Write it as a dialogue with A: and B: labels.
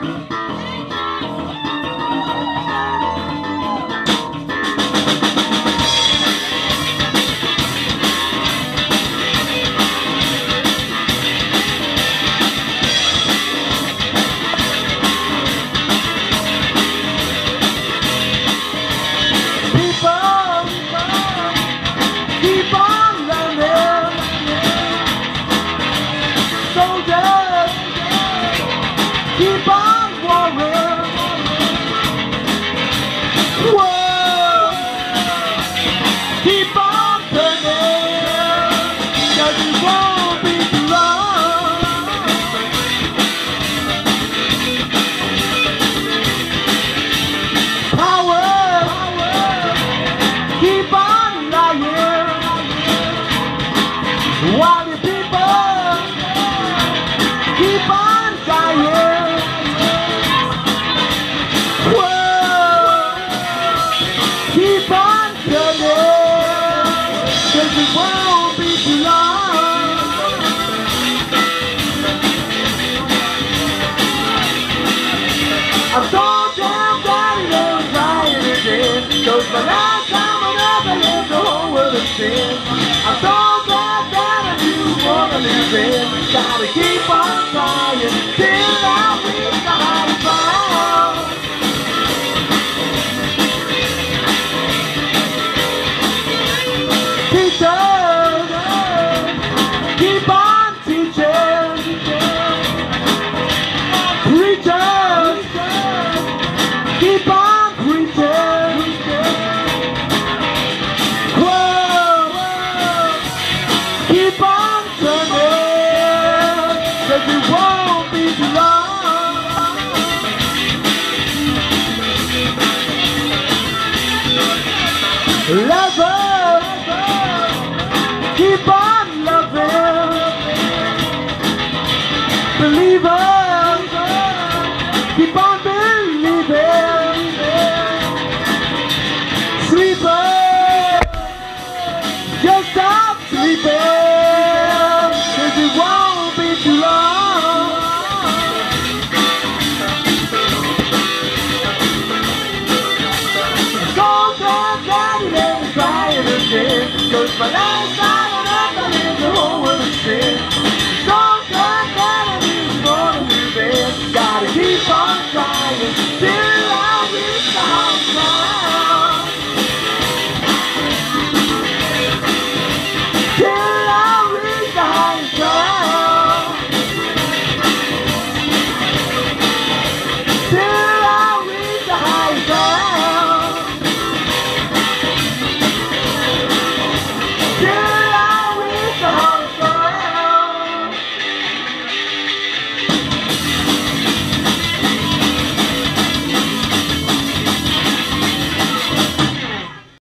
A: Keep on warring. Whoa. Keep on turning, 'cause it won't be too long. Power, keep on lying. While the people keep on dying. Keep on turning, 'cause it won't be too long. I'm so damn glad it ain't crying again, 'cause the last time I ever lived the whole world of sin. I'm so glad that I do wanna live in. Gotta keep on trying till I reach the high ground. Teachers, keep on teaching. Preachers, keep on preaching. Whoa, keep on turning, 'cause it won't be too long. Lovers, keep on loving. Believers, keep on